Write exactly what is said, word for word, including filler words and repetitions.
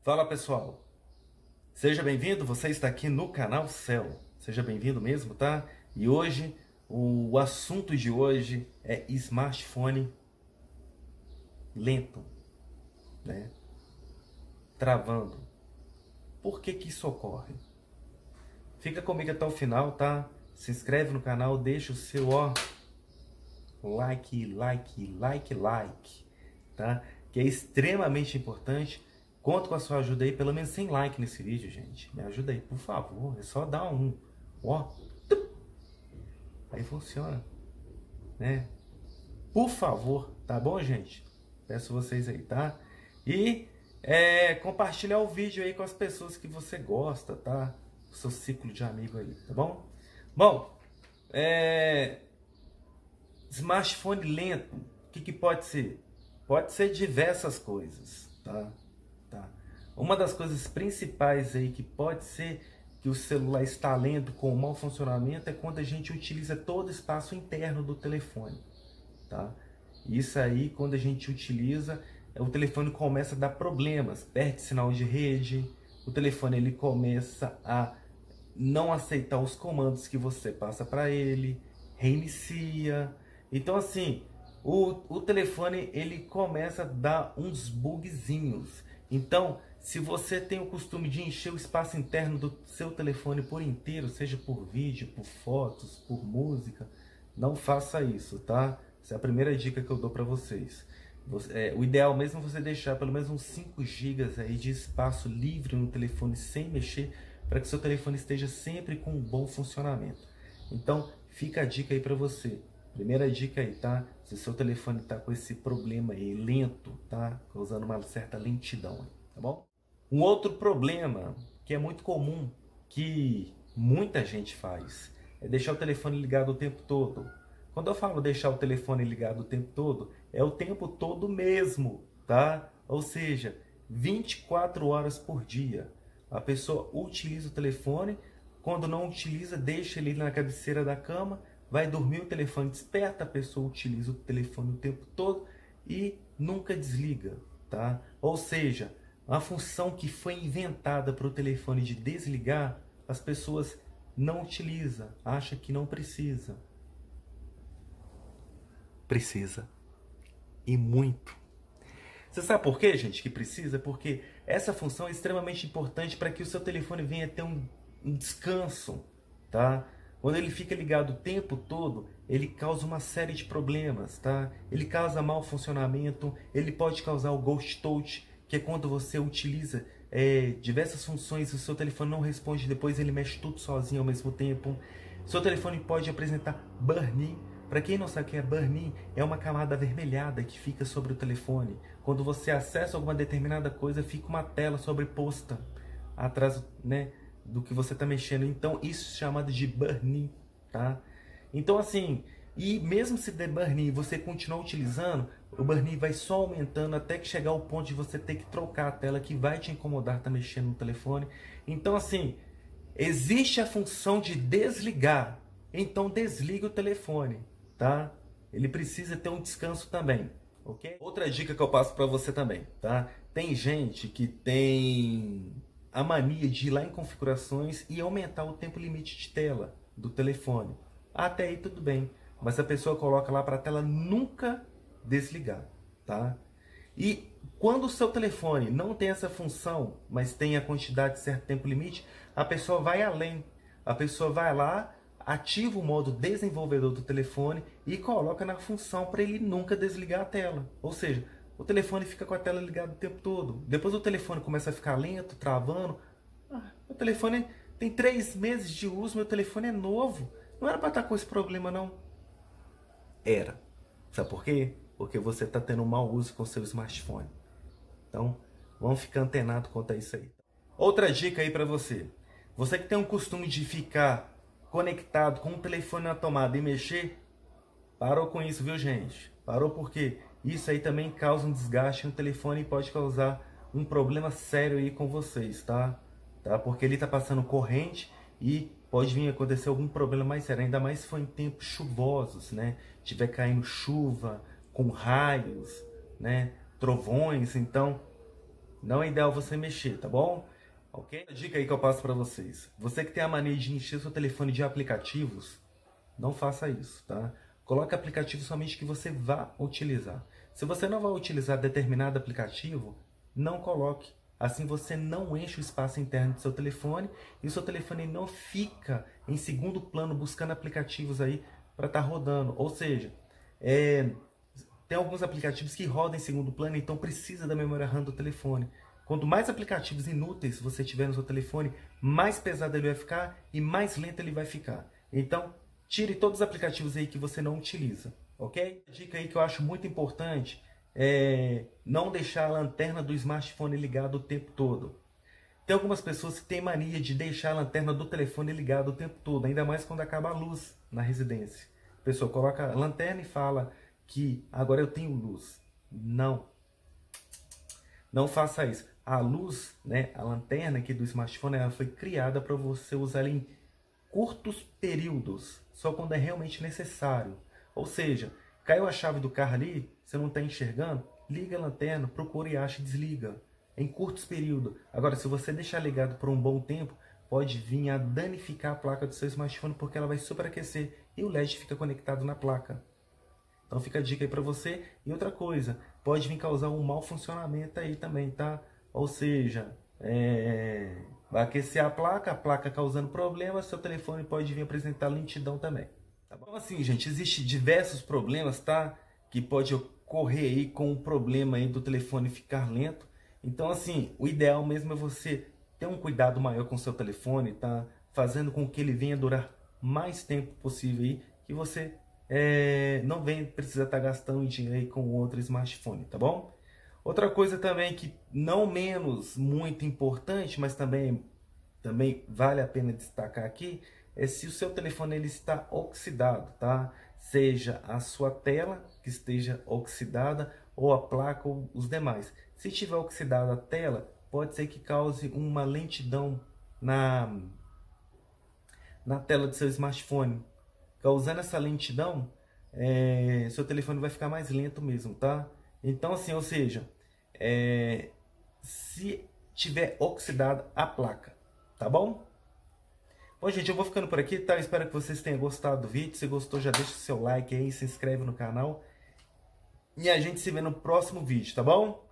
Fala pessoal, seja bem-vindo, você está aqui no canal Cell, seja bem-vindo mesmo, tá? E hoje, o assunto de hoje é smartphone lento, né? Travando. Por que que isso ocorre? Fica comigo até o final, tá? Se inscreve no canal, deixa o seu, ó, like, like, like, like, tá? Que é extremamente importante. Conto com a sua ajuda aí, pelo menos cem likes nesse vídeo, gente. Me ajuda aí, por favor. É só dar um, ó, aí funciona, né? Por favor, tá bom, gente? Peço vocês aí, tá? E é, compartilhar o vídeo aí com as pessoas que você gosta, tá? O seu ciclo de amigo aí, tá bom? Bom, é... smartphone lento, o que que pode ser? Pode ser diversas coisas, tá? Tá. Uma das coisas principais aí que pode ser que o celular está lento com mau funcionamento é quando a gente utiliza todo o espaço interno do telefone, tá? Isso aí, quando a gente utiliza, o telefone começa a dar problemas, perde sinal de rede, o telefone ele começa a não aceitar os comandos que você passa para ele, reinicia. Então assim, o, o telefone ele começa a dar uns bugzinhos. Então, se você tem o costume de encher o espaço interno do seu telefone por inteiro, seja por vídeo, por fotos, por música, não faça isso, tá? Essa é a primeira dica que eu dou para vocês. Você, é, o ideal mesmo é você deixar pelo menos uns cinco gigas aí de espaço livre no telefone sem mexer, para que seu telefone esteja sempre com um bom funcionamento. Então, fica a dica aí para você. Primeira dica aí, tá? Se o seu telefone tá com esse problema aí, lento, tá? Causando uma certa lentidão, tá bom? Um outro problema que é muito comum, que muita gente faz, é deixar o telefone ligado o tempo todo. Quando eu falo deixar o telefone ligado o tempo todo, é o tempo todo mesmo, tá? Ou seja, vinte e quatro horas por dia. A pessoa utiliza o telefone, quando não utiliza, deixa ele na cabeceira da cama, vai dormir, o telefone desperta, a pessoa utiliza o telefone o tempo todo e nunca desliga, tá? Ou seja, a função que foi inventada para o telefone de desligar, as pessoas não utilizam, acham que não precisa. Precisa. E muito. Você sabe por quê, gente, que precisa? Porque essa função é extremamente importante para que o seu telefone venha ter um, um descanso, tá? Quando ele fica ligado o tempo todo, ele causa uma série de problemas, tá? Ele causa mau funcionamento, ele pode causar o ghost touch, que é quando você utiliza é, diversas funções e o seu telefone não responde, depois ele mexe tudo sozinho ao mesmo tempo. Seu telefone pode apresentar burn-in. Para quem não sabe o que é burn-in, é uma camada avermelhada que fica sobre o telefone. Quando você acessa alguma determinada coisa, fica uma tela sobreposta atrás, né, do que você está mexendo. Então, isso é chamado de burn-in, tá? Então, assim, e mesmo se der burn-in e você continuar utilizando, o burn-in vai só aumentando até que chegar ao ponto de você ter que trocar a tela, que vai te incomodar estar mexendo no telefone. Então, assim, existe a função de desligar. Então, desliga o telefone, tá? Ele precisa ter um descanso também, ok? Outra dica que eu passo para você também, tá? Tem gente que tem a mania de ir lá em configurações e aumentar o tempo limite de tela do telefone. Até aí tudo bem, mas a pessoa coloca lá para a tela nunca desligar, tá? E quando o seu telefone não tem essa função, mas tem a quantidade de certo tempo limite, a pessoa vai além. A pessoa vai lá, ativa o modo desenvolvedor do telefone e coloca na função para ele nunca desligar a tela. Ou seja, o telefone fica com a tela ligada o tempo todo. Depois o telefone começa a ficar lento, travando. Ah, o telefone tem três meses de uso, meu telefone é novo. Não era para estar com esse problema, não. Era. Sabe por quê? Porque você está tendo um mau uso com o seu smartphone. Então, vamos ficar antenado quanto a isso aí. Outra dica aí para você. Você que tem um costume de ficar conectado com o telefone na tomada e mexer, parou com isso, viu, gente? Parou porque isso aí também causa um desgaste no telefone e pode causar um problema sério aí com vocês, tá? Tá? Porque ele tá passando corrente e pode vir a acontecer algum problema mais sério, ainda mais se for em tempos chuvosos, né? Tiver caindo chuva, com raios, né? Trovões, então não é ideal você mexer, tá bom? Ok? A dica aí que eu passo para vocês. Você que tem a mania de encher seu telefone de aplicativos, não faça isso, tá? Coloque aplicativos somente que você vá utilizar. Se você não vai utilizar determinado aplicativo, não coloque. Assim você não enche o espaço interno do seu telefone e o seu telefone não fica em segundo plano buscando aplicativos aí para estar tá rodando. Ou seja, é, tem alguns aplicativos que rodam em segundo plano, então precisa da memória RAM do telefone. Quanto mais aplicativos inúteis você tiver no seu telefone, mais pesado ele vai ficar e mais lento ele vai ficar. Então, tire todos os aplicativos aí que você não utiliza, ok? Dica aí que eu acho muito importante é não deixar a lanterna do smartphone ligada o tempo todo. Tem algumas pessoas que têm mania de deixar a lanterna do telefone ligada o tempo todo, ainda mais quando acaba a luz na residência. A pessoa coloca a lanterna e fala que agora eu tenho luz. Não. Não faça isso. A luz, né, a lanterna aqui do smartphone, ela foi criada para você usar ela em curtos períodos, só quando é realmente necessário. Ou seja, caiu a chave do carro ali, você não está enxergando, liga a lanterna, procura e acha e desliga. Em curtos períodos. Agora, se você deixar ligado por um bom tempo, pode vir a danificar a placa do seu smartphone, porque ela vai superaquecer e o L E D fica conectado na placa. Então fica a dica aí para você. E outra coisa, pode vir causar um mau funcionamento aí também, tá? Ou seja, é... vai aquecer a placa, a placa causando problema, seu telefone pode vir apresentar lentidão também. Tá bom? Então assim, gente, existem diversos problemas, tá? Que pode ocorrer aí com o problema aí do telefone ficar lento. Então assim, o ideal mesmo é você ter um cuidado maior com o seu telefone, tá? Fazendo com que ele venha durar mais tempo possível aí, que você é, não venha precisar estar gastando dinheiro aí com outro smartphone, tá bom? Outra coisa também que não menos muito importante, mas também, também vale a pena destacar aqui, é se o seu telefone ele está oxidado, tá? Seja a sua tela que esteja oxidada ou a placa ou os demais. Se estiver oxidada a tela, pode ser que cause uma lentidão na, na tela do seu smartphone. Causando essa lentidão, é, seu telefone vai ficar mais lento mesmo, tá? Então assim, ou seja, é, se tiver oxidada a placa, tá bom? Bom, gente, eu vou ficando por aqui, tá? Eu espero que vocês tenham gostado do vídeo. Se gostou, já deixa o seu like aí, se inscreve no canal. E a gente se vê no próximo vídeo, tá bom?